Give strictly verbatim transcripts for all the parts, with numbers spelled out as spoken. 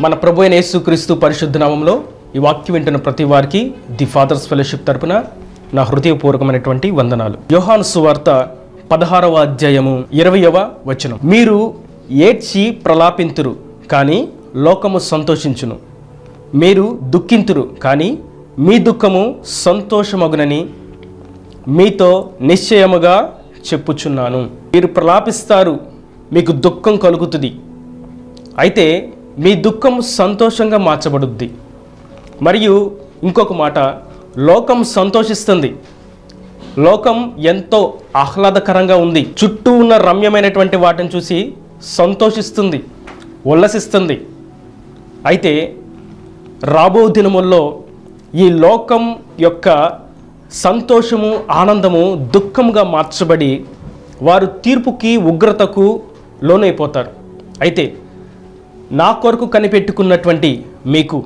మన ప్రభు అయిన యేసుక్రీస్తు పరిశుద్ధ నామములో ఈ వాక్యం వింటున్న ప్రతి వారికి ది ఫాదర్స్ ఫెలోషిప్ తరపున నా హృదయపూర్వకమైనటువంటి వందనాలు. యోహాను సువార్త పదహారవ అధ్యాయము ఇరవయవ వచనం. మీరు ఏడ్చి ప్రలాపింతురు కానీ లోకము సంతోషించును, మీరు దుఃఖింతురు కానీ మీ దుఃఖము సంతోషమగునని మీతో నిశ్చయముగా చెప్పుచున్నాను. మీరు ప్రలాపిస్తారు, మీకు దుఃఖం కలుగుతుంది, అయితే మీ దుఃఖం సంతోషంగా మార్చబడుద్ది. మరియు ఇంకొక మాట, లోకం సంతోషిస్తుంది. లోకం ఎంతో ఆహ్లాదకరంగా ఉంది, చుట్టూ ఉన్న రమ్యమైనటువంటి వాటిని చూసి సంతోషిస్తుంది, ఉల్లసిస్తుంది. అయితే రాబో దినముల్లో ఈ లోకం యొక్క సంతోషము ఆనందము దుఃఖముగా మార్చబడి వారు తీర్పుకి ఉగ్రతకు లోనైపోతారు. అయితే నా కొరకు కనిపెట్టుకున్నటువంటి మీకు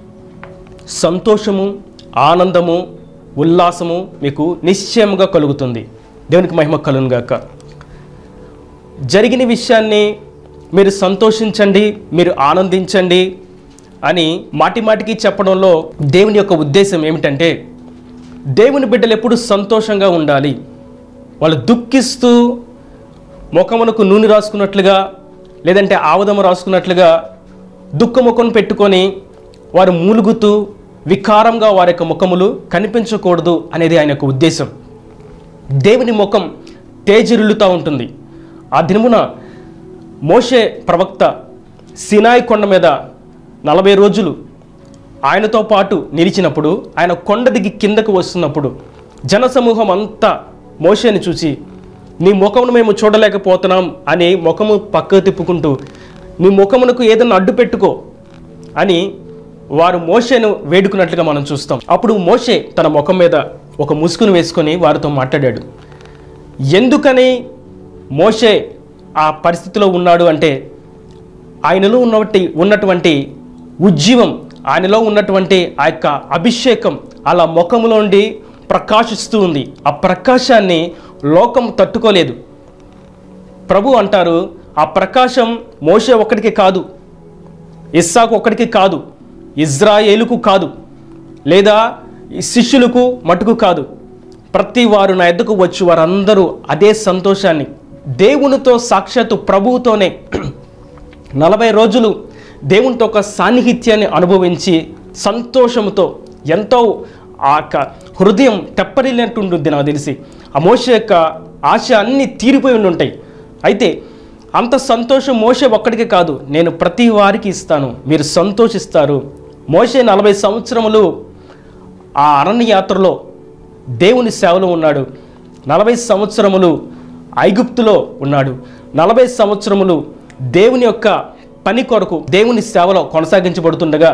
సంతోషము, ఆనందము, ఉల్లాసము మీకు నిశ్చయముగా కలుగుతుంది. దేవునికి మహిమ కలుగును గాక. జరిగిన విషయాన్ని మీరు సంతోషించండి, మీరు ఆనందించండి అని మాటి మాటికి చెప్పడంలో దేవుని యొక్క ఉద్దేశం ఏమిటంటే, దేవుని బిడ్డలు ఎప్పుడు సంతోషంగా ఉండాలి. వాళ్ళు దుఃఖిస్తూ ముఖమునకు నూనె రాసుకున్నట్లుగా, లేదంటే ఆవదము రాసుకున్నట్లుగా దుఃఖముఖం పెట్టుకొని వారు మూలుగుతూ వికారంగా వారి యొక్క ముఖములు కనిపించకూడదు అనేది ఆయన యొక్క ఉద్దేశం. దేవుని ముఖం తేజరిల్లుతూ ఉంటుంది. ఆ దినమున మోషే ప్రవక్త సినాయి కొండ మీద నలభై రోజులు ఆయనతో పాటు నిలిచినప్పుడు, ఆయన కొండ దిగి కిందకు వస్తున్నప్పుడు జనసమూహం అంతా మోషేని చూసి, నీ ముఖమును మేము చూడలేకపోతున్నాం అని ముఖము పక్కకు తిప్పుకుంటూ, నీ ముఖమునకు ఏదన్నా అడ్డు పెట్టుకో అని వారు మోషేను వేడుకున్నట్లుగా మనం చూస్తాం. అప్పుడు మోషే తన ముఖం మీద ఒక ముసుగును వేసుకొని వారితో మాట్లాడాడు. ఎందుకని మోషే ఆ పరిస్థితిలో ఉన్నాడు అంటే, ఆయనలో ఉన్నటువంటి ఉన్నటువంటి ఉజ్జీవం, ఆయనలో ఉన్నటువంటి ఆ యొక్క అభిషేకం అలా ముఖములోండి ప్రకాశిస్తూ ఉంది. ఆ ప్రకాశాన్ని లోకం తట్టుకోలేదు. ప్రభు అంటారు, ఆ ప్రకాశం మోషే ఒక్కడికి కాదు, ఇస్సాకు ఒక్కడికి కాదు, ఇజ్రాయేలుకు కాదు, లేదా శిష్యులకు మటుకు కాదు, ప్రతి వారు నా ఎద్దకు వచ్చి వారందరూ అదే సంతోషాన్ని దేవునితో సాక్షాత్తు ప్రభువుతోనే నలభై రోజులు దేవునితో ఒక సాన్నిహిత్యాన్ని అనుభవించి సంతోషంతో ఎంతో ఆ హృదయం తెప్పరిల్లినట్టుంటుంది. నాకు తెలిసి ఆ మోషే యొక్క ఆశ అన్నీ తీరిపోయి ఉంటాయి. అయితే అంత సంతోషం మోషే ఒక్కడికి కాదు, నేను ప్రతి వారికి ఇస్తాను, మీరు సంతోషిస్తారు. మోషే నలభై సంవత్సరములు ఆ అరణ్య యాత్రలో దేవుని సేవలో ఉన్నాడు. నలభై సంవత్సరములు ఐగుప్తులో ఉన్నాడు. నలభై సంవత్సరములు దేవుని యొక్క పని కొరకు దేవుని సేవలో కొనసాగించబడుతుండగా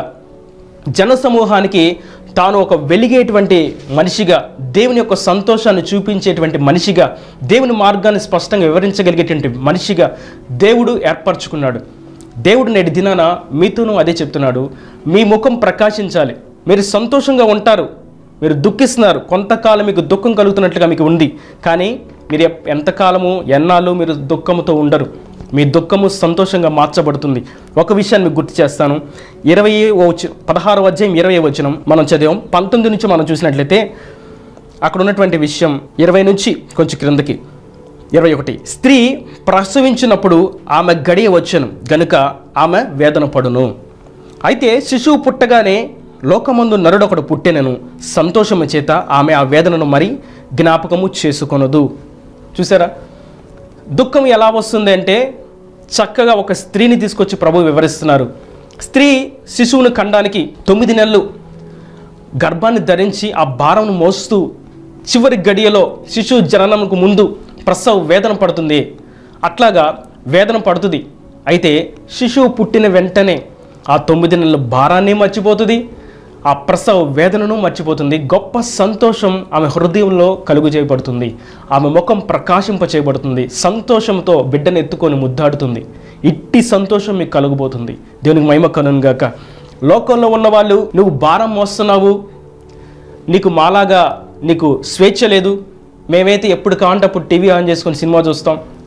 జనసమూహానికి తాను ఒక వెలిగేటువంటి మనిషిగా, దేవుని యొక్క సంతోషాన్ని చూపించేటువంటి మనిషిగా, దేవుని మార్గాన్ని స్పష్టంగా వివరించగలిగేటువంటి మనిషిగా దేవుడు ఏర్పరచుకున్నాడు. దేవుడు నేటి దినాన మీతోనూ అదే చెప్తున్నాడు, మీ ముఖం ప్రకాశించాలి, మీరు సంతోషంగా ఉంటారు. మీరు దుఃఖిస్తున్నారు, కొంతకాలం మీకు దుఃఖం కలుగుతున్నట్లుగా మీకు ఉంది, కానీ మీరు ఎంతకాలము ఎన్నాళ్ళు మీరు దుఃఖముతో ఉండరు. మీ దుఃఖము సంతోషంగా మార్చబడుతుంది. ఒక విషయాన్ని మీకు గుర్తు చేస్తాను. ఇరవై పదహారవ అధ్యాయం ఇరవై వచనం మనం చదివాం. పంతొమ్మిది నుంచి మనం చూసినట్లయితే అక్కడ ఉన్నటువంటి విషయం ఇరవై నుంచి కొంచెం క్రిందకి ఇరవై ఒకటి. స్త్రీ ప్రసవించినప్పుడు ఆమె గడియ వచ్చెను గనుక ఆమె వేదన పడును. అయితే శిశువు పుట్టగానే లోకమందు నరుడొకడు పుట్టెనను, సంతోషము చేత ఆమె ఆ వేదనను మరి జ్ఞాపకము చేసుకొనదు. చూసారా, దుఃఖం ఎలా వస్తుంది అంటే, చక్కగా ఒక స్త్రీని తీసుకొచ్చి ప్రభు వివరిస్తున్నారు. స్త్రీ శిశువును కండానికి తొమ్మిది నెలలు గర్భాన్ని ధరించి ఆ భారంను మోస్తూ చివరి గడియలో శిశువు జననంకు ముందు ప్రసవ వేదన పడుతుంది. అట్లాగా వేదన పడుతుంది. అయితే శిశువు పుట్టిన వెంటనే ఆ తొమ్మిది నెలల భారాన్ని మర్చిపోతుంది, ఆ ప్రసవ వేదనను మర్చిపోతుంది. గొప్ప సంతోషం ఆమె హృదయంలో కలుగు చేయబడుతుంది. ఆమె ముఖం ప్రకాశింప చేయబడుతుంది. సంతోషంతో బిడ్డను ఎత్తుకొని ముద్దాడుతుంది. ఇట్టి సంతోషం మీకు కలుగుబోతుంది. దేవునికి మహిమ కలుగును గాక. లోకంలో ఉన్నవాళ్ళు, నువ్వు భారం మోస్తున్నావు, నీకు మాలాగా నీకు స్వేచ్ఛ లేదు, మేమైతే ఎప్పుడు కావాలంటే అప్పుడు టీవీ ఆన్ చేసుకొని సినిమా చూస్తాం,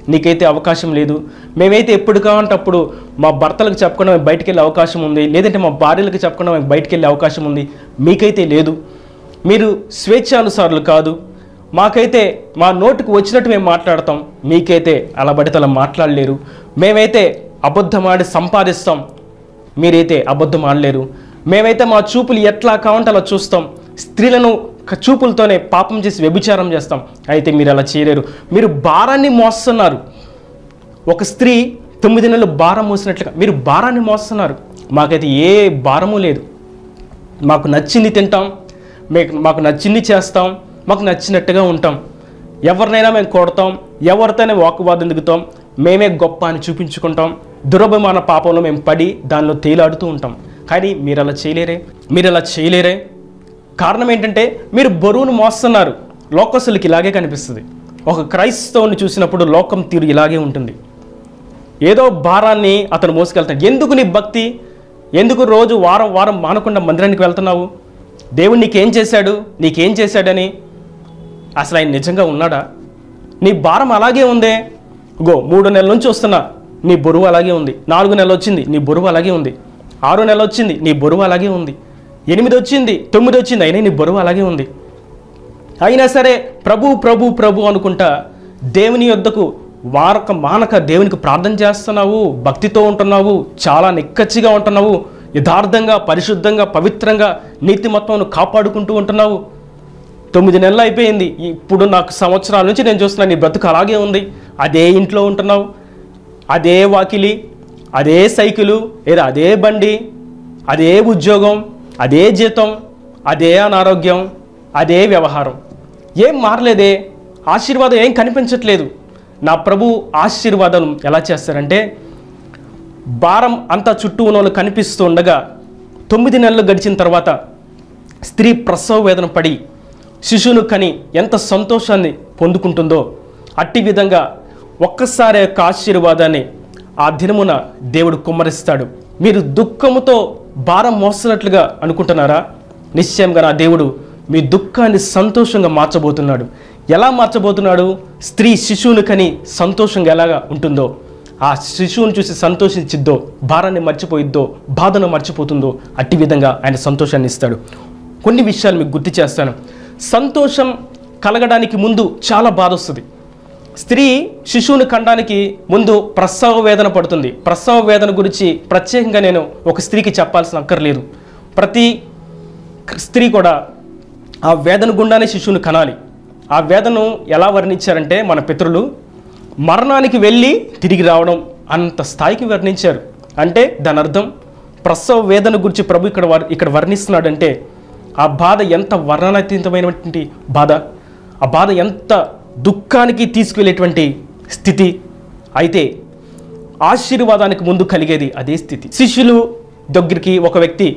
నీకైతే అవకాశం లేదు. మేమైతే ఎప్పుడు కావాలంటే అప్పుడు మా భర్తలకు చెప్పకుండా మేము బయటికి వెళ్ళే అవకాశం ఉంది, లేదంటే మా భార్యలకు చెప్పకుండా మేము బయటికి వెళ్ళే అవకాశం ఉంది. మీకైతే లేదు. మీరు స్వేచ్ఛానుసారులు కాదు. మాకైతే మా నోటికి వచ్చినట్టు మేము మాట్లాడతాం, మీకైతే అలా పడితే అలా మాట్లాడలేరు. మేమైతే అబద్ధం ఆడి సంపాదిస్తాం, మీరైతే అబద్ధం ఆడలేరు. మేమైతే మా చూపులు ఎట్లా కావాలంటే అలా చూస్తాం, స్త్రీలను చూపులతోనే పాపం చేసి వ్యభిచారం చేస్తాం, అయితే మీరు అలా చేయలేరు. మీరు భారాన్ని మోస్తున్నారు. ఒక స్త్రీ తొమ్మిది నెలలు భారం మోసినట్లుగా మీరు భారాన్ని మోస్తున్నారు. మాకైతే ఏ భారము లేదు. మాకు నచ్చింది తింటాం, మీకు మాకు నచ్చింది చేస్తాం, మాకు నచ్చినట్టుగా ఉంటాం. ఎవరినైనా మేము కొడతాం, ఎవరితోనే వాకువాదం దిగుతాం, మేమే గొప్ప అని చూపించుకుంటాం. దురభిమాన పాపంలో మేము పడి దానిలో తేలాడుతూ ఉంటాం. కానీ మీరు అలా చేయలేరే, మీరు అలా చేయలేరే. కారణం ఏంటంటే మీరు బరువును మోస్తున్నారు. లోకస్తులకి ఇలాగే కనిపిస్తుంది. ఒక క్రైస్తవుని చూసినప్పుడు లోకం తీరు ఇలాగే ఉంటుంది. ఏదో భారాన్ని అతను మోసుకెళ్తాడు. ఎందుకు నీ భక్తి? ఎందుకు రోజు వారం వారం మానకుండా మందిరానికి వెళ్తున్నావు? దేవుడు నీకేం చేశాడు, నీకేం చేశాడని? అసలు ఆయన నిజంగా ఉన్నాడా? నీ భారం అలాగే ఉందే. గో మూడు నెలల నుంచి వస్తున్నా, నీ బరువు అలాగే ఉంది. నాలుగు నెలలు వచ్చింది, నీ బరువు అలాగే ఉంది. ఆరు నెలలు వచ్చింది, నీ బరువు అలాగే ఉంది. ఎనిమిది వచ్చింది, తొమ్మిది వచ్చింది, అయినా నీ బరువు అలాగే ఉంది. అయినా సరే ప్రభు ప్రభు ప్రభు అనుకుంటా దేవుని యొద్దకు వారక మానక దేవునికి ప్రార్థన చేస్తున్నావు, భక్తితో ఉంటున్నావు, చాలా నిక్కచ్చిగా ఉంటున్నావు, యథార్థంగా పరిశుద్ధంగా పవిత్రంగా నీతిమత్వమును కాపాడుకుంటూ ఉంటున్నావు. తొమ్మిది నెలలు అయిపోయింది, ఇప్పుడు నాకు సంవత్సరాల నుంచి నేను చూస్తున్నాను నీ బ్రతుకు అలాగే ఉంది. అదే ఇంట్లో ఉంటున్నావు, అదే వాకిలి, అదే సైకిలు, లేదా అదే బండి, అదే ఉద్యోగం, అదే జీతం, అదే అనారోగ్యం, అదే వ్యవహారం. ఏం మారలేదే, ఆశీర్వాదం ఏం కనిపించట్లేదు. నా ప్రభు ఆశీర్వాదం ఎలా చేస్తారంటే, భారం అంతా చుట్టూ ఉన్న వాళ్ళు కనిపిస్తూ ఉండగా తొమ్మిది నెలలు గడిచిన తర్వాత స్త్రీ ప్రసవ వేదన పడి శిశువును కని ఎంత సంతోషాన్ని పొందుకుంటుందో అట్టి విధంగా ఒక్కసారి యొక్క ఆశీర్వాదాన్ని ఆ దినమున దేవుడు కుమ్మరిస్తాడు. మీరు దుఃఖముతో భారం మోస్తున్నట్లుగా అనుకుంటున్నారా? నిశ్చయంగా నా దేవుడు మీ దుఃఖాన్ని సంతోషంగా మార్చబోతున్నాడు. ఎలా మార్చబోతున్నాడు? స్త్రీ శిశువును కని సంతోషంగా ఎలాగా ఉంటుందో, ఆ శిశువును చూసి సంతోషించిద్దో, భారాన్ని మర్చిపోయిద్దో, బాధను మర్చిపోతుందో అట్టి విధంగా ఆయన సంతోషాన్ని ఇస్తాడు. కొన్ని విషయాలు మీకు గుర్తు చేస్తాను. సంతోషం కలగడానికి ముందు చాలా బాధ వస్తుంది. స్త్రీ శిశువును కనడానికి ముందు ప్రసవ వేదన పడుతుంది. ప్రసవ వేదన గురించి ప్రత్యేకంగా నేను ఒక స్త్రీకి చెప్పాల్సిన అక్కర్లేదు. ప్రతి స్త్రీ కూడా ఆ వేదన గుండానే శిశువును కనాలి. ఆ వేదనను ఎలా వర్ణించారంటే మన పితరులు మరణానికి వెళ్ళి తిరిగి రావడం అంత స్థాయికి వర్ణించారు. అంటే దాని అర్థం ప్రసవ వేదన గురించి ప్రభు ఇక్కడ ఇక్కడ వర్ణిస్తున్నాడంటే ఆ బాధ ఎంత వర్ణనాతీతమైనటువంటి బాధ, ఆ బాధ ఎంత దుఃఖానికి తీసుకువెళ్ళేటువంటి స్థితి. అయితే ఆశీర్వాదానికి ముందు కలిగేది అదే స్థితి. శిష్యులు దగ్గరికి ఒక వ్యక్తి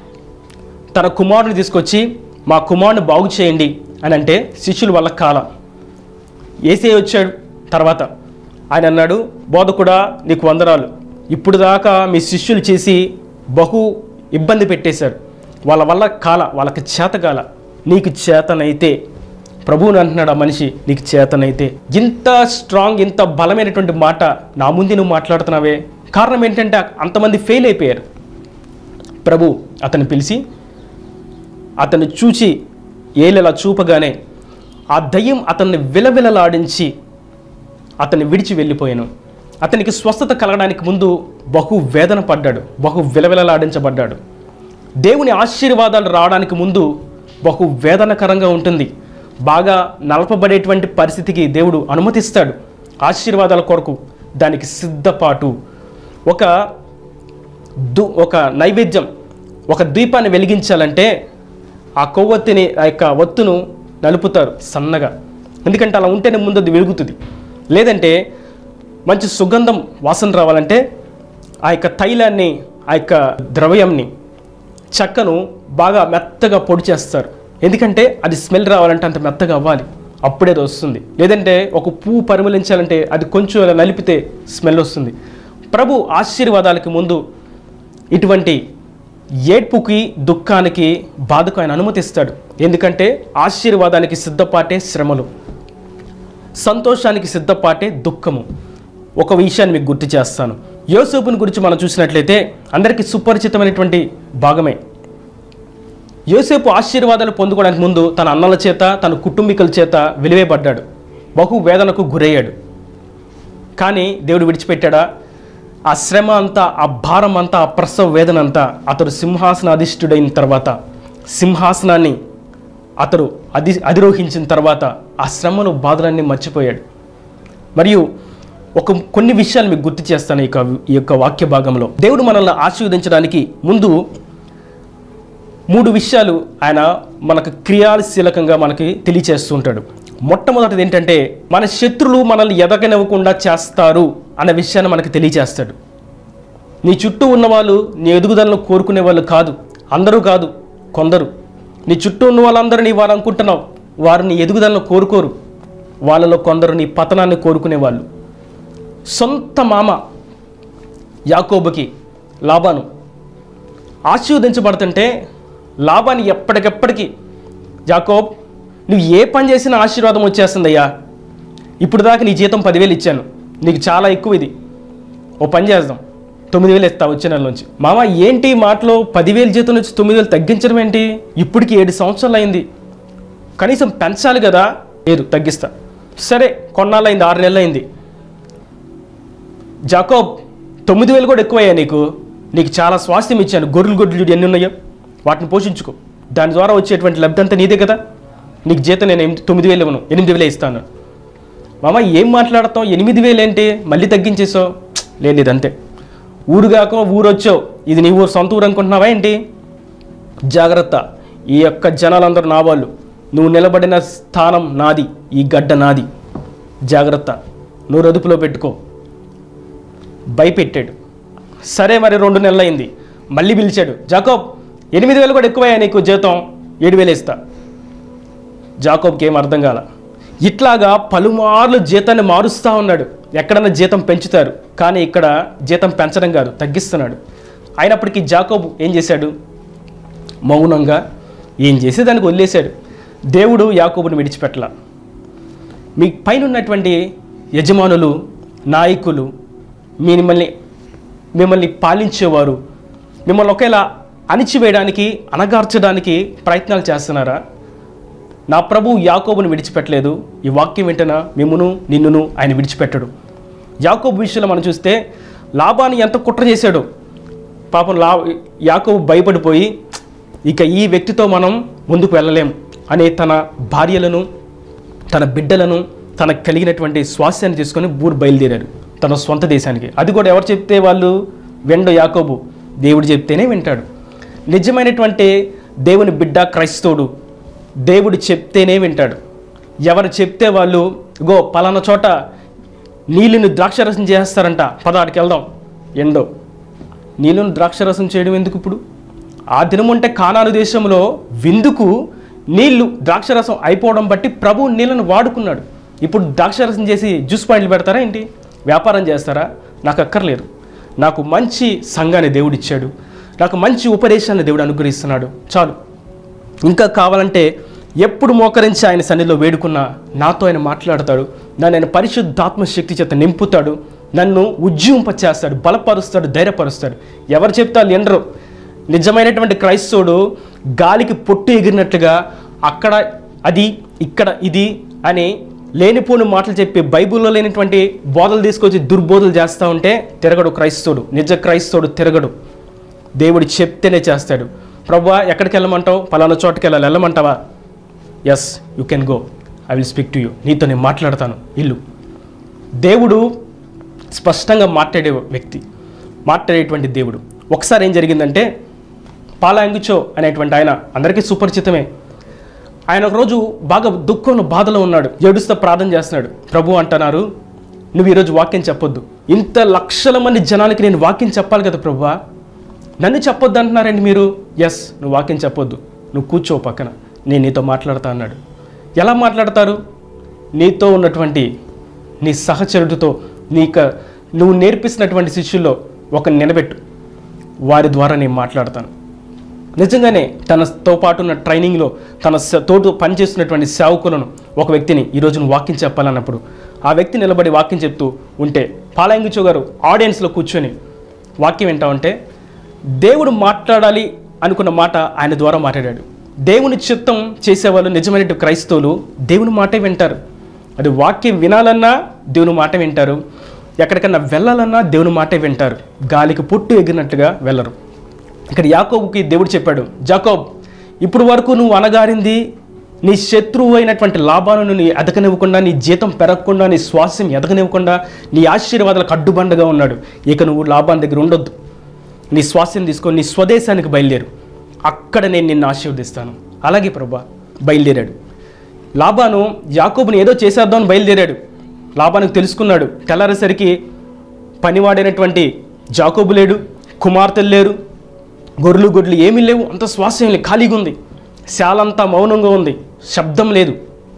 తన కుమారుని తీసుకొచ్చి మా కుమారుని బాగు చేయండి అని అంటే శిష్యులు వాళ్ళ కాల ఏసే వచ్చాడు. తర్వాత ఆయన అన్నాడు, బోధకుడా నీకు వందనాలు, ఇప్పుడు దాకా మీ శిష్యులు చేసి బహు ఇబ్బంది పెట్టేశారు, వాళ్ళ వల్ల కాల, వాళ్ళకి చేతగాల, నీకు చేతనైతే, ప్రభువుని అంటున్నాడు ఆ మనిషి, నీకు చేతనైతే. ఇంత స్ట్రాంగ్, ఇంత బలమైనటువంటి మాట నా ముందు నువ్వు మాట్లాడుతున్నావే, కారణం ఏంటంటే అంతమంది ఫెయిల్ అయిపోయారు. ప్రభు అతన్ని పిలిచి అతన్ని చూచి ఏలెలా చూపగానే ఆ దయ్యం అతన్ని విలవిలలాడించి అతన్ని విడిచి వెళ్ళిపోయాను. అతనికి స్వస్థత కలగడానికి ముందు బహు వేదన పడ్డాడు, బహు విలవిలలాడించబడ్డాడు. దేవుని ఆశీర్వాదాలు రావడానికి ముందు బహు వేదనకరంగా ఉంటుంది. బాగా నలపబడేటువంటి పరిస్థితికి దేవుడు అనుమతిస్తాడు ఆశీర్వాదాల కొరకు. దానికి సిద్ధపాటు. ఒక దు ఒక నైవేద్యం, ఒక దీపాన్ని వెలిగించాలంటే ఆ కొవ్వొత్తిని, ఆ యొక్క ఒత్తును నలుపుతారు సన్నగా, ఎందుకంటే అలా ఉంటేనే ముందు అది వెలుగుతుంది. లేదంటే మంచి సుగంధం వాసన రావాలంటే ఆ యొక్క తైలాన్ని, ఆ యొక్క ద్రవ్యంని, చెక్కను బాగా మెత్తగా పొడి చేస్తారు. ఎందుకంటే అది స్మెల్ రావాలంటే అంత మెత్తగా అవ్వాలి, అప్పుడే అది వస్తుంది. లేదంటే ఒక పువ్వు పరిమళించాలంటే అది కొంచెం అలా నలిపితే స్మెల్ వస్తుంది. ప్రభు ఆశీర్వాదాలకి ముందు ఇటువంటి ఏడ్పుకి, దుఃఖానికి, బాధకు ఆయన అనుమతిస్తాడు. ఎందుకంటే ఆశీర్వాదానికి సిద్ధపాటే శ్రమలు, సంతోషానికి సిద్ధపాటే దుఃఖము. ఒక విషయాన్ని మీకు గుర్తు చేస్తాను. యోసేపుని గురించి మనం చూసినట్లయితే అందరికీ సుపరిచితమైనటువంటి భాగమే. యోసేపు ఆశీర్వాదాలు పొందుకోవడానికి ముందు తన అన్నల చేత, తన కుటుంబీకుల చేత వెలివేయబడ్డాడు, బహు వేదనకు గురయ్యాడు. కానీ దేవుడు విడిచిపెట్టాడా? ఆ శ్రమ అంతా, ఆ భారం అంతా, ఆ ప్రసవ వేదన అంతా అతడు సింహాసనాధిష్ఠుడైన తర్వాత, సింహాసనాన్ని అతడు అధి అధిరోహించిన తర్వాత ఆ శ్రమను, బాధలన్నీ మర్చిపోయాడు. మరియు ఒక కొన్ని విషయాలు మీకు గుర్తు చేస్తాను ఈ యొక్క ఈ యొక్క వాక్య భాగంలో. దేవుడు మనల్ని ఆశీర్వదించడానికి ముందు మూడు విషయాలు ఆయన మనకు క్రియాశీలకంగా మనకి తెలియచేస్తూ ఉంటాడు. మొట్టమొదటిది ఏంటంటే, మన శత్రులు మనల్ని ఎదగనివ్వకుండా చేస్తారు అన్న విషయాన్ని మనకు తెలియచేస్తాడు. నీ చుట్టూ ఉన్నవాళ్ళు నీ ఎదుగుదలను కోరుకునే వాళ్ళు కాదు, అందరూ కాదు, కొందరు. నీ చుట్టూ ఉన్న వాళ్ళందరూ నీ వారు అనుకుంటున్నావు, వారు నీ ఎదుగుదలను కోరుకోరు. వాళ్ళలో కొందరు నీ పతనాన్ని కోరుకునే వాళ్ళు. సొంత మామ యాకోబుకి లాబాను ఆశీర్వదించబడుతుంటే లాబాని ఎప్పటికెప్పటికీ, యాకోబ్ నువ్వు ఏ పని చేసినా ఆశీర్వాదం వచ్చేస్తుందయ్యా, ఇప్పుడు దాకా నీ జీతం పదివేలు ఇచ్చాను, నీకు చాలా ఎక్కువ ఇది, ఓ పని చేద్దాం, తొమ్మిది వేలు ఇస్తా వచ్చే నెల నుంచి. మామ ఏంటి మాటలో పదివేలు జీతం నుంచి తొమ్మిది వేలు తగ్గించడం ఏంటి? ఇప్పటికి ఏడు సంవత్సరాలు అయింది, కనీసం పెంచాలి కదా. లేదు, తగ్గిస్తా. సరే, కొన్నాళ్ళు అయింది, ఆరు నెలలు అయింది. జాకోబ్ తొమ్మిది వేలు కూడా ఎక్కువయ్యా నీకు, నీకు చాలా స్వాస్థ్యం ఇచ్చాను, గొర్రెలు గొడ్లు చూడు ఎన్ని ఉన్నాయో, వాటిని పోషించుకో, దాని ద్వారా వచ్చేటువంటి లబ్ధి అంతా నీదే కదా, నీకు జీతం నేను ఎనిమిది తొమ్మిది వేలు ఇవ్వను, ఎనిమిది వేలే ఇస్తాను. మామ ఏం మాట్లాడతావు, ఎనిమిది వేలు ఏంటి మళ్ళీ తగ్గించేసావు? లేదు, ఇదంతే, ఊరుగాక ఊరు వచ్చావు, ఇది నీ ఊరు సొంత ఊరు అనుకుంటున్నావా ఏంటి? జాగ్రత్త, ఈ యొక్క జనాలందరూ నా వాళ్ళు, నువ్వు నిలబడిన స్థానం నాది, ఈ గడ్డ నాది, జాగ్రత్త, నువ్వు రదుపులో పెట్టుకో. భయపెట్టాడు. సరే, మరి రెండు నెలలు అయింది, మళ్ళీ పిలిచాడు. జాకోబ్ ఎనిమిది వేలు కూడా ఎక్కువయ్యా నీకు జీతం, ఏడు వేలు ఇస్తా. జాకోబ్కి ఏం అర్థం కాల. ఇట్లాగా పలుమార్లు జీతాన్ని మారుస్తూ ఉన్నాడు. ఎక్కడన్నా జీతం పెంచుతారు, కానీ ఇక్కడ జీతం పెంచడం కాదు, తగ్గిస్తున్నాడు. అయినప్పటికీ జాకోబు ఏం చేశాడు? మౌనంగా ఏం చేసి దానికి వదిలేశాడు. దేవుడు యాకోబుని విడిచిపెట్టల. మీ పైన ఉన్నటువంటి యజమానులు, నాయకులు, మిమ్మల్ని మిమ్మల్ని పాలించేవారు మిమ్మల్ని ఒకేలా అణిచివేయడానికి, అణగార్చడానికి ప్రయత్నాలు చేస్తున్నారా? నా ప్రభు యాకోబుని విడిచిపెట్టలేదు. ఈ వాక్యం వెంటనే మిమ్మును నిన్నును ఆయన విడిచిపెట్టడు. యాకోబు విషయంలో మనం చూస్తే లాబాను ఎంత కుట్ర చేశాడో పాపం. లా యాకోబు భయపడిపోయి ఇక ఈ వ్యక్తితో మనం ముందుకు వెళ్ళలేం అనే తన భార్యలను, తన బిడ్డలను, తనకు కలిగినటువంటి స్వాస్థ్యాన్ని తీసుకొని ఊరు బయలుదేరారు తన సొంత దేశానికి. అది కూడా ఎవరు చెప్తే వాళ్ళు వెండు యాకోబు, దేవుడు చెప్తేనే వింటాడు. నిజమైనటువంటి దేవుని బిడ్డ క్రైస్తవుడు దేవుడు చెప్తేనే వింటాడు. ఎవరు చెప్తే వాళ్ళు, గో పలానా చోట నీళ్ళని ద్రాక్షరసం చేస్తారంట, పదాడికి వెళ్దాం, ఎండో నీళ్ళను ద్రాక్షరసం చేయడం ఎందుకు? ఇప్పుడు ఆ దినం ఉంటే కానాను దేశంలో విందుకు నీళ్లు ద్రాక్షరసం అయిపోవడం బట్టి ప్రభు నీళ్ళను వాడుకున్నాడు. ఇప్పుడు ద్రాక్షరసం చేసి జ్యూస్ పాయింట్లు పెడతారా ఏంటి? వ్యాపారం చేస్తారా? నాకు అక్కర్లేదు. నాకు మంచి సంఘాన్ని దేవుడు ఇచ్చాడు, నాకు మంచి ఉపదేశాన్ని దేవుడు అనుగ్రహిస్తున్నాడు, చాలు. ఇంకా కావాలంటే ఎప్పుడు మోకరించి ఆయన సన్నిధిలో వేడుకున్నా నాతో ఆయన మాట్లాడతాడు, నన్ను ఆయన పరిశుద్ధాత్మ శక్తి చేత నింపుతాడు, నన్ను ఉజ్జీంపచేస్తాడు, బలపరుస్తాడు, ధైర్యపరుస్తాడు. ఎవరు చెప్తారు ఎండరు? నిజమైనటువంటి క్రైస్తవుడు గాలికి పొట్టు ఎగిరినట్లుగా అక్కడ అది, ఇక్కడ ఇది అని లేనిపోని మాటలు చెప్పి బైబిల్లో లేనిటువంటి బోధలు తీసుకొచ్చి దుర్బోధలు చేస్తూ ఉంటే తిరగడు క్రైస్తవుడు. నిజ క్రైస్తవుడు తిరగడు. దేవుడు చెప్తేనే చేస్తాడు. ప్రభువా ఎక్కడికి వెళ్ళమంటావు? పలానా చోటుకి వెళ్ళాలి, వెళ్ళమంటావా? Yes, you can go, I will speak to you, నీతో నేను మాట్లాడతాను, ఇల్లు. దేవుడు స్పష్టంగా మాట్లాడే వ్యక్తి, మాట్లాడేటువంటి దేవుడు. ఒకసారి ఏం జరిగిందంటే, పాలాంగుచో అనేటువంటి ఆయన అందరికీ సుపరిచితమే. ఆయన ఒకరోజు బాగా దుఃఖంలో, బాధలో ఉన్నాడు, ఏడుస్తూ ప్రార్థన చేస్తున్నాడు. ప్రభు అంటున్నారు, నువ్వు ఈరోజు వాక్యం చెప్పొద్దు, ఇంత లక్షల మంది జనాలకి నేను వాక్యం చెప్పాలి కదా ప్రభువా, నన్ను చెప్పొద్దు అంటున్నారండి మీరు. ఎస్, నువ్వు వాక్యం చెప్పొద్దు, నువ్వు కూర్చో పక్కన, నేను నీతో మాట్లాడతా అన్నాడు. ఎలా మాట్లాడతారు? నీతో ఉన్నటువంటి నీ సహచరుడితో, నీక నువ్వు నేర్పిస్తున్నటువంటి శిష్యుల్లో ఒక నిలబెట్టు, వారి ద్వారా నేను మాట్లాడతాను. నిజంగానే తనతో పాటు ఉన్న ట్రైనింగ్లో తన తోటి పనిచేస్తున్నటువంటి సేవకులను ఒక వ్యక్తిని ఈరోజు నువ్వు వాక్యం చెప్పాలన్నప్పుడు ఆ వ్యక్తి నిలబడి వాక్యం చెప్తూ ఉంటే పాలయంగుచో గారు ఆడియన్స్లో కూర్చొని వాక్యం వింటామంటే దేవుడు మాట్లాడాలి అనుకున్న మాట ఆయన ద్వారా మాట్లాడాడు. దేవుని చిత్తం చేసేవాళ్ళు నిజమైన క్రైస్తవులు దేవుని మాటే వింటారు. అది వాక్యం వినాలన్నా దేవుని మాట వింటారు, ఎక్కడికన్నా వెళ్ళాలన్నా దేవుని మాటే వింటారు. గాలికి పొట్టు ఎగిరినట్టుగా వెళ్ళరు. ఇక్కడ యాకోబుకి దేవుడు చెప్పాడు, జాకోబ్ ఇప్పుడు వరకు నువ్వు అనగారింది నీ శత్రువు అయినటువంటి లాభాలను నీ ఎదగనివ్వకుండా, నీ జీతం పెరగకుండా, నీ స్వాస్థ్యం ఎదగనివ్వకుండా, నీ ఆశీర్వాదాలకు అడ్డుబండగా ఉన్నాడు. ఇక నువ్వు లాభాన్ దగ్గర ఉండొద్దు, నీ స్వాస్థ్యం తీసుకొని నీ స్వదేశానికి బయలుదేరు, అక్కడ నేను నిన్ను ఆశీర్వదిస్తాను. అలాగే ప్రభా బయలుదేరాడు. లాబాను యాకోబుని ఏదో చేసేద్దామని బయలుదేరాడు. లాబానికి తెలుసుకున్నాడు. తెల్లారేసరికి పనివాడైనటువంటి జాకోబు లేడు, కుమార్తెలు లేరు, గొర్రెలు గొడ్లు ఏమీ లేవు, అంత స్వాస్థ్యం లేదు, ఖాళీగా ఉంది, శాలంతా మౌనంగా ఉంది, శబ్దం లేదు.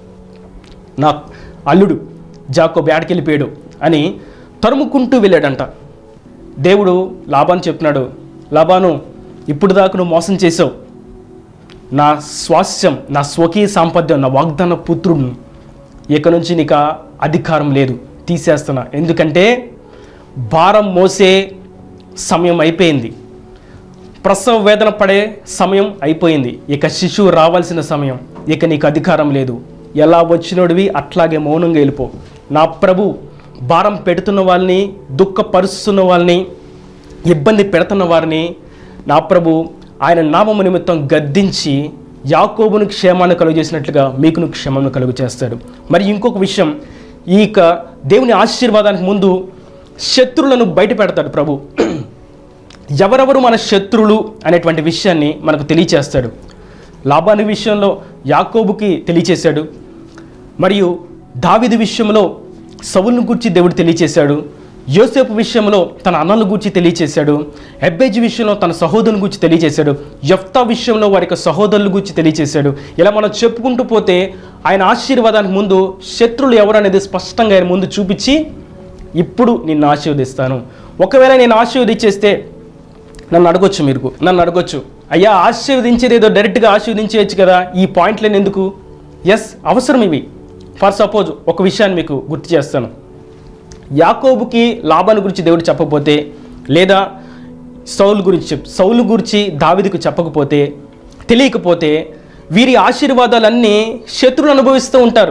నా అల్లుడు జాకోబు ఏడకెళ్ళిపోయాడు అని తరుముకుంటూ వెళ్ళాడంట. దేవుడు లాబాను చెప్తున్నాడు, లాబాను ఇప్పుడు దాకా నువ్వు మోసం చేసావు, నా స్వాస్థ్యం, నా స్వకీయ సాంపద్యం, నా వాగ్దాన పుత్రుడు, ఇక నుంచి నీకు అధికారం లేదు, తీసేస్తున్నా. ఎందుకంటే భారం మోసే సమయం అయిపోయింది, ప్రసవ వేదన పడే సమయం అయిపోయింది, ఇక శిశువు రావాల్సిన సమయం, ఇక నీకు అధికారం లేదు. ఎలా వచ్చినోడివి అట్లాగే మౌనంగా వెళ్ళిపో. నా ప్రభు భారం పెడుతున్న వాళ్ళని, దుఃఖపరుస్తున్న వాళ్ళని, ఇబ్బంది పెడుతున్న వారిని నా ప్రభు ఆయన నామము నిమిత్తం గద్దించి యాకోబును క్షేమాన్ని కలుగు చేసినట్లుగా మీకును క్షేమాన్ని కలుగు చేస్తాడు. మరి ఇంకొక విషయం, ఈ దేవుని ఆశీర్వాదానికి ముందు శత్రువులను బయట పెడతాడు ప్రభు. ఎవరెవరు మన శత్రువులు అనేటువంటి విషయాన్ని మనకు తెలియచేస్తాడు. లాబాను విషయంలో యాకోబుకి తెలియచేశాడు, మరియు దావీదు విషయంలో సౌలును గూర్చి దేవుడు తెలియచేశాడు, యోసేపు విషయంలో తన అన్నల గూర్చి తెలియచేశాడు, ఎబ్బేజీ విషయంలో తన సహోదరుని గూర్చి తెలియచేశాడు, యెఫ్తా విషయంలో వారి యొక్క సహోదరుల గూర్చి తెలియచేశాడు. ఇలా మనం చెప్పుకుంటూ పోతే ఆయన ఆశీర్వాదానికి ముందు శత్రువులు ఎవరు అనేది స్పష్టంగా ఆయన ముందు చూపించి, ఇప్పుడు నిన్ను ఆశీర్వదిస్తాను. ఒకవేళ నేను ఆశీర్వదించేస్తే నన్ను అడగొచ్చు, మీరు నన్ను అడగొచ్చు, అయ్యా ఆశీర్వదించేది ఏదో డైరెక్ట్గా ఆశీర్వదించేయచ్చు కదా, ఈ పాయింట్లేని ఎందుకు? ఎస్, అవసరం ఇవి. ఫర్ సపోజ్ ఒక విషయాన్ని మీకు గుర్తు చేస్తాను. యాకోబుకి లాబాను గురించి దేవుడు చెప్పకపోతే, లేదా సౌలు గురించి చెప్ సౌలు గురించి దావీదుకు చెప్పకపోతే, తెలియకపోతే వీరి ఆశీర్వాదాలన్నీ శత్రువులు అనుభవిస్తూ ఉంటారు.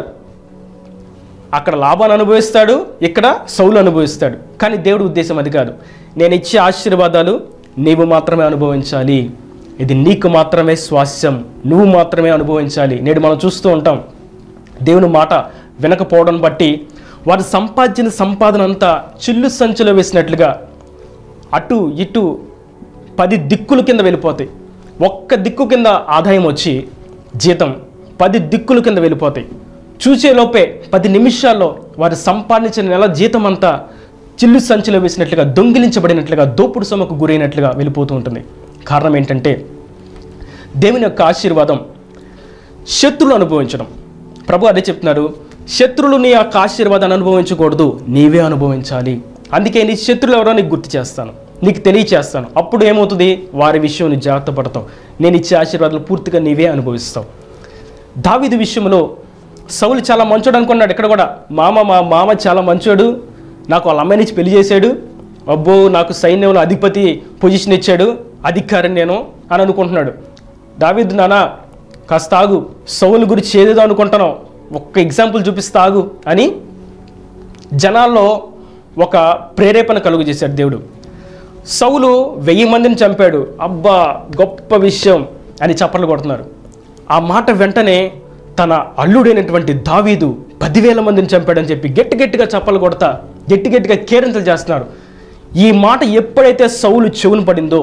అక్కడ లాబాను అనుభవిస్తాడు, ఇక్కడ సౌలు అనుభవిస్తాడు. కానీ దేవుడి ఉద్దేశం అది కాదు. నేను ఇచ్చే ఆశీర్వాదాలు నీవు మాత్రమే అనుభవించాలి, ఇది నీకు మాత్రమే స్వాస్థ్యం, నువ్వు మాత్రమే అనుభవించాలి. నేడు మనం చూస్తూ ఉంటాం, దేవుని మాట వినకపోవడం బట్టి వారు సంపాదించిన సంపాదన అంతా చిల్లు సంచులో వేసినట్లుగా అటు ఇటు పది దిక్కుల కింద వెళ్ళిపోతాయి. ఒక్క దిక్కు కింద ఆదాయం వచ్చి జీతం పది దిక్కుల కింద వెళ్ళిపోతాయి. చూసేలోపే పది నిమిషాల్లో వారు సంపాదించిన నెల జీతం అంతా చిల్లు సంచులో వేసినట్లుగా, దొంగిలించబడినట్లుగా, దోపుడు సొమ్ముకు గురైనట్లుగా వెళ్ళిపోతూ ఉంటుంది. కారణం ఏంటంటే దేవుని యొక్క ఆశీర్వాదం శత్రువులు అనుభవించడం. ప్రభు అదే చెప్తున్నారు, శత్రువులు నీ యొక్క ఆశీర్వాదాన్ని అనుభవించకూడదు, నీవే అనుభవించాలి. అందుకే నీ శత్రువులు ఎవరో నీకు గుర్తు చేస్తాను, నీకు తెలియచేస్తాను. అప్పుడు ఏమవుతుంది, వారి విషయం నీ జాగ్రత్త పడతావు, నేను ఇచ్చే ఆశీర్వాదాలు పూర్తిగా నీవే అనుభవిస్తావు. దావీదు విషయంలో సౌలు చాలా మంచోడు అనుకున్నాడు. ఇక్కడ కూడా మామ మా మామ చాలా మంచోడు, నాకు వాళ్ళ అమ్మాయి నుంచి పెళ్లి చేశాడు, అబ్బో నాకు సైన్యంలో అధిపతి పొజిషన్ ఇచ్చాడు, అధికారి నేను అని అనుకుంటున్నాడు. దావీదు నానా కాస్త ఆగు, సౌలు గురించి ఏదేదో అనుకుంటున్నావు, ఒక్క ఎగ్జాంపుల్ చూపిస్తా ఆగు అని జనాల్లో ఒక ప్రేరేపణ కలుగు చేశాడు దేవుడు. సౌలు వెయ్యి మందిని చంపాడు, అబ్బా గొప్ప విషయం అని చప్పట్లు కొడుతున్నారు. ఆ మాట వెంటనే తన అల్లుడైనటువంటి దావీదు పదివేల మందిని చంపాడని చెప్పి గట్టి గట్టిగా చప్పలు కొడతా, గట్టి గట్టిగా కేరింతలు చేస్తున్నారు. ఈ మాట ఎప్పుడైతే సౌలు చెవును పడిందో,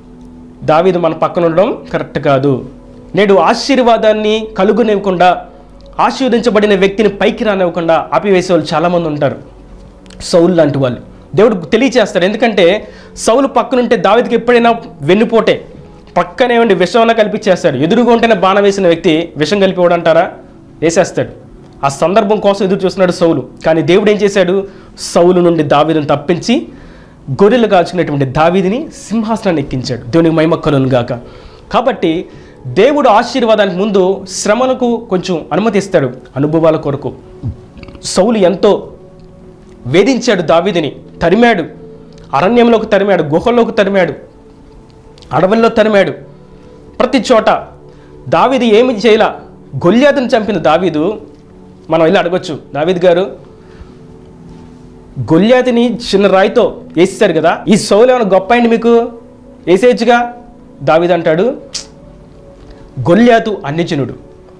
దావీదు మన పక్కన ఉండడం కరెక్ట్ కాదు, నేడు ఆశీర్వాదాన్ని కలుగునివ్వకుండా, ఆశీర్వదించబడిన వ్యక్తిని పైకి రానివ్వకుండా ఆపివేసే వాళ్ళు చాలామంది ఉంటారు. సౌలు లాంటి వాళ్ళు దేవుడు తెలియచేస్తాడు. ఎందుకంటే సౌలు పక్కనుంటే దావీదుకి ఎప్పుడైనా వెన్నుపోటే, పక్కనే ఉండి విషంలో కల్పించేస్తాడు. ఎదురుగా ఉంటేనే బాణం వేసిన వ్యక్తి విషం కలిపివాడు అంటారా, వేసేస్తాడు. ఆ సందర్భం కోసం ఎదురు చూస్తున్నాడు సౌలు. కానీ దేవుడు ఏం చేశాడు, సౌలు నుండి దావీదును తప్పించి గొర్రెలు కాచుకునేటువంటి దావీదుని సింహాసనాన్ని ఎక్కించాడు. దేవునికి మహిమ కలుగును గాక. కాబట్టి దేవుడు ఆశీర్వాదానికి ముందు శ్రమలకు కొంచెం అనుమతిస్తాడు అనుభవాల కొరకు. సౌలు ఎంతో వేధించాడు దావీదుని, తరిమాడు, అరణ్యంలోకి తరిమాడు, గుహల్లోకి తరిమాడు, అడవుల్లో తరిమాడు. ప్రతి చోట దావీదు ఏమి చేయలా. గొల్యాతుని చంపిన దావీదు, మనం వెళ్ళి అడగొచ్చు, దావీదు గారు గొల్యాతుని చిన్న రాయితో వేసేశారు కదా, ఈ సౌలు ఏమైనా గొప్ప అయింది మీకు, వేసేయచ్చుగా. దావీదు అంటాడు, గొల్యాతు అన్యజనుడు,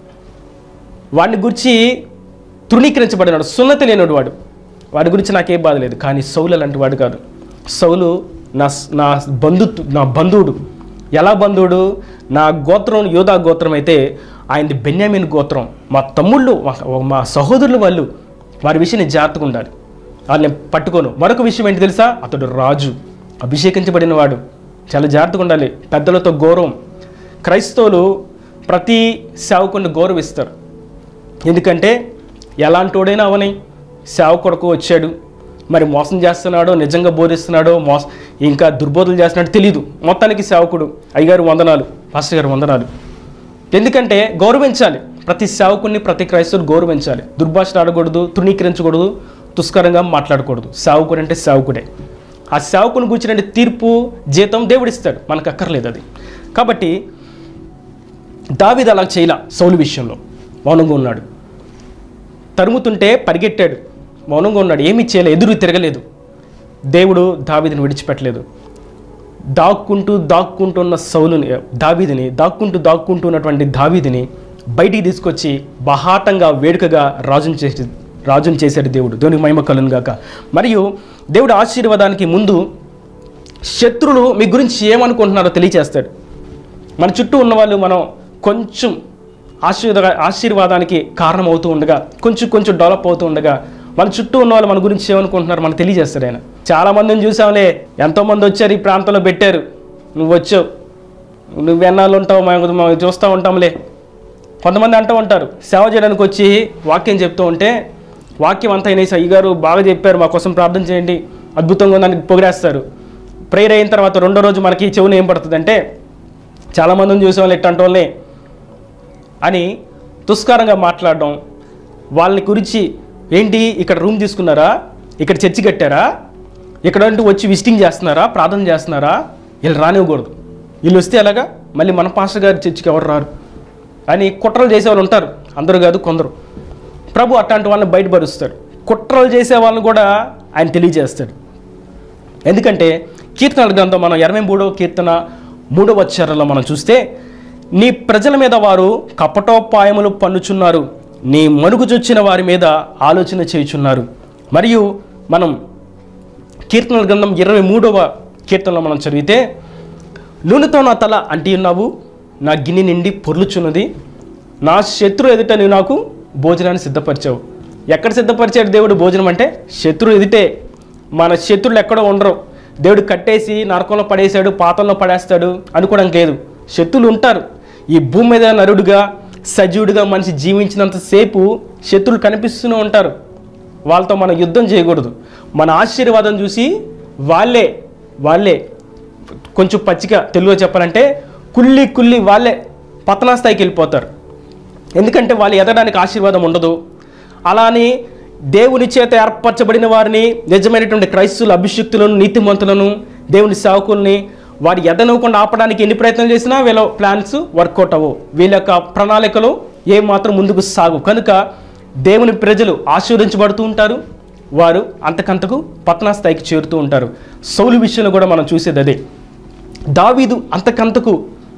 వాడిని గురించి తృణీకరించబడినాడు, సున్నతి లేనివాడు వాడు, వాడి గురించి నాకేం బాధ లేదు. కానీ సౌలు అలాంటి వాడు కాదు. సౌలు నా నా బంధు నా బంధువుడు. ఎలా బంధువుడు? నా గోత్రం యోధా గోత్రం అయితే ఆయనది బెన్యామీన్ గోత్రం. మా తమ్ముళ్ళు, మా సహోదరులు వాళ్ళు, వారి విషయం నేను జాగ్రత్తగా ఉండాలి, వాళ్ళని పట్టుకోను. మరొక విషయం ఏంటి తెలుసా? అతడు రాజు, అభిషేకించబడిన వాడు, చాలా జాగ్రత్తగా ఉండాలి. పెద్దలతో గౌరవం. క్రైస్తవులు ప్రతి సేవకుడిని గౌరవిస్తారు. ఎందుకంటే ఎలాంటోడైనా అవని, సేవకుడుకు వచ్చాడు, మరి మోసం చేస్తున్నాడో నిజంగా బోధిస్తున్నాడో మోస ఇంకా దుర్బోధలు చేస్తున్నాడో తెలియదు. మొత్తానికి సేవకుడు, అయ్యగారు వందనాలు, పాస్టర్ గారు వందనాలు. ఎందుకంటే గౌరవించాలి, ప్రతి సేవకుడిని ప్రతి క్రైస్తవులు గౌరవించాలి. దుర్భాష ఆడకూడదు, తృణీకరించకూడదు, తుస్కరంగా మాట్లాడకూడదు. సేవకుడు అంటే సేవకుడే. ఆ సేవకుని కూర్చున్న తీర్పు జీతం దేవుడిస్తాడు, మనకు అక్కర్లేదు అది. కాబట్టి దావీదు అలా చేయలా. సౌలు విషయంలో మౌనంగా ఉన్నాడు. తరుముతుంటే పరిగెట్టాడు, మౌనంగా ఉన్నాడు, ఏమీ చేయలేదు, ఎదురు తిరగలేదు. దేవుడు దావీదుని విడిచిపెట్టలేదు. దాక్కుంటూ దాక్కుంటున్న సౌలుని దావీదుని దాక్కుంటూ దాక్కుంటూ ఉన్నటువంటి దావీదుని బయటికి తీసుకొచ్చి బహాటంగా వేడుకగా రాజుని చేసి రాజుని చేశాడు దేవుడు. దేవునికి మహిమ కలుగును గాక. మరియు దేవుడు ఆశీర్వాదానికి ముందు శత్రులు మీ గురించి ఏమనుకుంటున్నారో తెలియచేస్తాడు. మన చుట్టూ ఉన్నవాళ్ళు మనం కొంచెం ఆశీర్వాద ఆశీర్వాదానికి కారణం అవుతూ ఉండగా, కొంచెం కొంచెం డెవలప్ అవుతూ ఉండగా, మన చుట్టూ ఉన్న వాళ్ళు మన గురించి ఏమనుకుంటున్నారు మనకు తెలియజేస్తాడు ఆయన. చాలామందిని చూసాంలే, ఎంతోమంది వచ్చారు ఈ ప్రాంతంలో పెట్టారు, నువ్వు వచ్చావు, నువ్వు ఎన్నాళ్ళు ఉంటావు, మేము చూస్తూ ఉంటాంలే. కొంతమంది అంటూ ఉంటారు, సేవ చేయడానికి వచ్చి వాక్యం చెప్తూ ఉంటే వాక్యం అంతా అయినా అయ్యగారు బాగా చెప్పారు, మా కోసం ప్రార్థన చేయండి, అద్భుతంగా దానికి పొగిడేస్తారు. ప్రేయర్ అయిన తర్వాత రెండో రోజు మనకి చెవుని ఏం పడుతుందంటే, చాలామందిని చూసేవాళ్ళు ఎట్టంటే వాళ్ళని అని తుస్కారంగా మాట్లాడడం, వాళ్ళని గురించి ఏంటి ఇక్కడ రూమ్ తీసుకున్నారా, ఇక్కడ చర్చి కట్టారా, ఇక్కడ అంటూ వచ్చి విజిటింగ్ చేస్తున్నారా, ప్రార్థన చేస్తున్నారా, వీళ్ళు రానివ్వకూడదు, వీళ్ళు వస్తే ఎలాగా, మళ్ళీ మన పాస్టర్ గారి చర్చికి ఎవరు రారు అని కుట్రలు చేసేవాళ్ళు ఉంటారు. అందరూ కాదు, కొందరు. ప్రభు అట్లాంటి వాళ్ళని బయటపరుస్తాడు. కుట్రలు చేసే వాళ్ళని కూడా ఆయన తెలియజేస్తాడు. ఎందుకంటే కీర్తనల గ్రంథం మనం ఇరవై మూడవ కీర్తన మూడవ అధ్యాయంలో మనం చూస్తే, నీ ప్రజల మీద వారు కపటోపాయములు పన్నుచున్నారు, నీ మరుగుజొచ్చిన వారి మీద ఆలోచన చేయుచున్నారు. మరియు మనం కీర్తనల గ్రంథం ఇరవై మూడవ కీర్తనలో మనం చదివితే, నూనెతో నా తల అంటి ఉన్నావు, నా గిన్నె నిండి పొర్లుచున్నది, నా శత్రు ఎదుట నీవు నాకు భోజనాన్ని సిద్ధపరిచావు. ఎక్కడ సిద్ధపరిచాడు దేవుడు భోజనం అంటే? శత్రువు ఎదుటే. మన శత్రువులు ఎక్కడో ఉండరు, దేవుడు కట్టేసి నరకంలో పడేశాడు, పాతంలో పడేస్తాడు అనుకోవడం లేదు. శత్రువులు ఉంటారు. ఈ భూమి మీద నరుడుగా సజీవుడిగా మనిషి జీవించినంతసేపు శత్రువులు కనిపిస్తూనే ఉంటారు. వాళ్ళతో మనం యుద్ధం చేయకూడదు. మన ఆశీర్వాదం చూసి వాళ్ళే వాళ్ళే కొంచెం పచ్చిగా తెలుగులో చెప్పాలంటే కుల్లి కుల్లి వాళ్ళే పతనా స్థాయికి వెళ్ళిపోతారు. ఎందుకంటే వాళ్ళు ఎదగడానికి ఆశీర్వాదం ఉండదు. అలాని దేవుని చేత ఏర్పరచబడిన వారిని, నిజమైనటువంటి క్రైస్తవుల అభిషిక్తులను, నీతిమంతులను, దేవుని సేవకుల్ని వారి ఎదనవ్వకుండా ఆపడానికి ఎన్ని ప్రయత్నాలు చేసినా వీళ్ళ ప్లాన్స్ వర్కౌట్ అవ్వవు, వీళ్ళ యొక్క ప్రణాళికలు ఏమాత్రం ముందుకు సాగు. కనుక దేవుని ప్రజలు ఆశీర్వదించబడుతూ ఉంటారు, వారు అంతకంతకు పతనా స్థాయికి చేరుతూ ఉంటారు. సౌలు విషయంలో కూడా మనం చూసేది అదే. దావీదు అంతకంతకు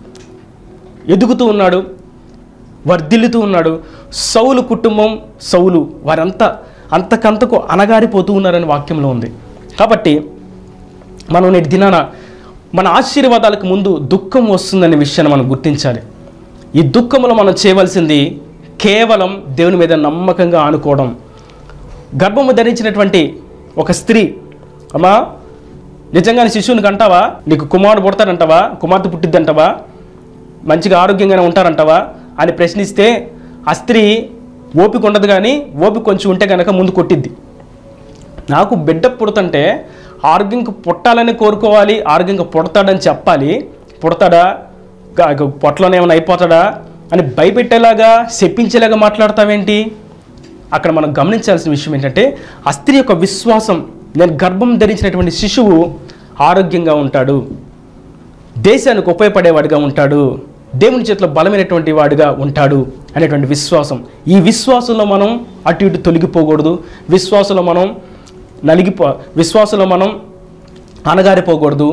ఎదుగుతూ ఉన్నాడు, వర్ధిల్లుతూ ఉన్నాడు. సౌలు కుటుంబం, సౌలు వారంతా అంతకంతకు అనగారిపోతూ ఉన్నారని వాక్యంలో ఉంది. కాబట్టి మనం నేటి దినాన మన ఆశీర్వాదాలకు ముందు దుఃఖం వస్తుందనే విషయాన్ని మనం గుర్తించాలి. ఈ దుఃఖంలో మనం చేయవలసింది కేవలం దేవుని మీద నమ్మకంగా ఆనుకోవడం. గర్భము ధరించినటువంటి ఒక స్త్రీ, అమ్మా నిజంగానే శిశువుని కంటావా, నీకు కుమారుడు పుడతాడంటావా, కుమార్తె పుట్టిద్దంటావా, మంచిగా ఆరోగ్యంగానే ఉంటారంటావా అని ప్రశ్నిస్తే ఆ స్త్రీ ఓపిక ఉండదు, కానీ ఓపిక కొంచెం ఉంటే కనుక ముందు కొట్టిద్ది. నాకు బిడ్డ పుడుతుంటే ఆరోగ్యంగా పుట్టాలని కోరుకోవాలి, ఆరోగ్యంగా పుడతాడని చెప్పాలి, పుడతాడా పొట్టలోనే ఏమైనా అయిపోతాడా అని భయపెట్టేలాగా చెప్పించేలాగా మాట్లాడతావేంటి? అక్కడ మనం గమనించాల్సిన విషయం ఏంటంటే, ఆ స్త్రీ యొక్క విశ్వాసం నేను గర్భం ధరించినటువంటి శిశువు ఆరోగ్యంగా ఉంటాడు, దేశానికి ఉపయోగపడేవాడిగా ఉంటాడు, దేవుని చేతిలో బలమైనటువంటి వాడిగా ఉంటాడు అనేటువంటి విశ్వాసం. ఈ విశ్వాసంలో మనం అటు ఇటు తొలగిపోకూడదు, విశ్వాసంలో మనం నలిగిపో విశ్వాసంలో మనం అనగారిపోకూడదు.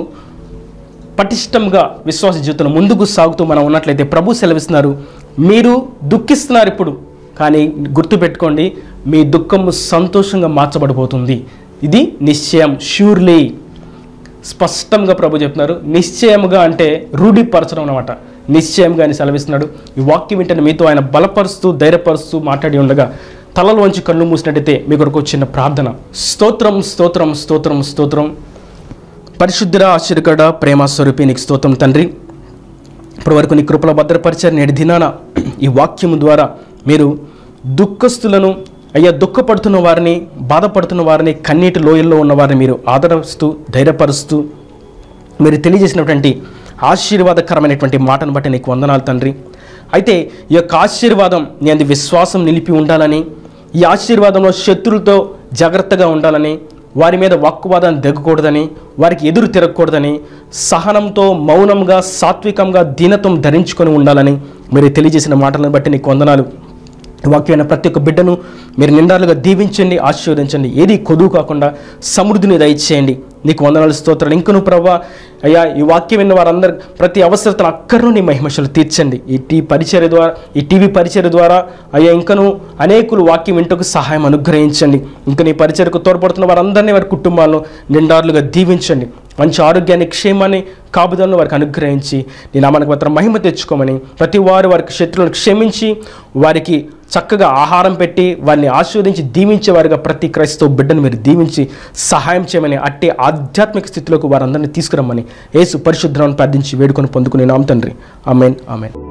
పటిష్టంగా విశ్వాస జీవితంలో ముందుకు సాగుతూ మనం ఉన్నట్లయితే ప్రభు సెలవిస్తున్నారు, మీరు దుఃఖిస్తున్నారు ఇప్పుడు, కానీ గుర్తుపెట్టుకోండి, మీ దుఃఖము సంతోషంగా మార్చబడిపోతుంది. ఇది నిశ్చయం, ష్యూర్లీ. స్పష్టంగా ప్రభు చెప్తున్నారు. నిశ్చయముగా అంటే రూఢిపరచడం అన్నమాట. నిశ్చయంగా అని సెలవిస్తున్నాడు. ఈ వాక్యం వింటే మీతో ఆయన బలపరుస్తూ ధైర్యపరుస్తూ మాట్లాడి ఉండగా తలలో వంచి కళ్ళు మూసినట్టయితే మీ కొరకు చిన్న ప్రార్థన. స్తోత్రం స్తోత్రం స్తోత్రం స్తోత్రం. పరిశుద్ధుడ ఆశ్చర్యకరుడ ప్రేమ స్వరూపి నీకు స్తోత్రం తండ్రి. ఇప్పటి వరకు నీ కృపలో భద్రపరిచారు. నేటి దినాన ఈ వాక్యము ద్వారా మీరు దుఃఖస్తులను, అయ్యా దుఃఖపడుతున్న వారిని, బాధపడుతున్న వారిని, కన్నీటి లోయల్లో ఉన్న వారిని మీరు ఆదరిస్తూ ధైర్యపరుస్తూ మీరు తెలియజేసినటువంటి ఆశీర్వాదకరమైనటువంటి మాటను బట్టి నీకు వందనాలు తండ్రి. అయితే ఈ యొక్క ఆశీర్వాదం నేను విశ్వాసం నిలిపి ఉండాలని, ఈ ఆశీర్వాదంలో శత్రులతో జాగ్రత్తగా ఉండాలని, వారి మీద వాక్కువాదాన్ని దిగకూడదని, వారికి ఎదురు తిరగకూడదని, సహనంతో మౌనంగా సాత్వికంగా దీనత్వం ధరించుకొని ఉండాలని మీరు తెలియజేసిన మాటలను బట్టి నీకు వందనాలు. వాక్యమైన ప్రతి ఒక్క బిడ్డను మీరు నిండాలుగా దీవించండి, ఆశీర్వదించండి. ఏది కొదువు కాకుండా సమృద్ధిని దయచేయండి. నీకు వందనాలు స్తోత్రాలు. ఇంకను ప్రభా అయ్యా ఈ వాక్యం విన్న వారందరూ ప్రతి అవసరతను అక్కర్ను నీ మహిమశలు తీర్చండి. ఈ టీ పరిచర్య ద్వారా, ఈ టీవీ పరిచర్య ద్వారా అయ్యా ఇంకను అనేకులు వాక్యం వింటకు సహాయం అనుగ్రహించండి. ఇంకా నీ పరిచర్యకు తోడ్పడుతున్న వారందరినీ వారి కుటుంబాలను నిండారులుగా దీవించండి. మంచి ఆరోగ్యాన్ని, క్షేమాన్ని, కాపుదలను వారికి అనుగ్రహించి నీ నామానికి మాత్రం మహిమ తెచ్చుకోమని, ప్రతి వారు వారికి శత్రువులను క్షమించి వారికి చక్కగా ఆహారం పెట్టి వారిని ఆశీర్వదించి దీవించే వారిగా ప్రతి క్రైస్తవ బిడ్డను మీరు దీవించి సహాయం చేయమని, అట్టే ఆధ్యాత్మిక స్థితిలోకి వారందరినీ తీసుకురమ్మని యేసు పరిశుద్ధనామమున ప్రార్థించి వేడుకొని పొందుకునే నామం తండ్రి. ఆమేన్ ఆమేన్.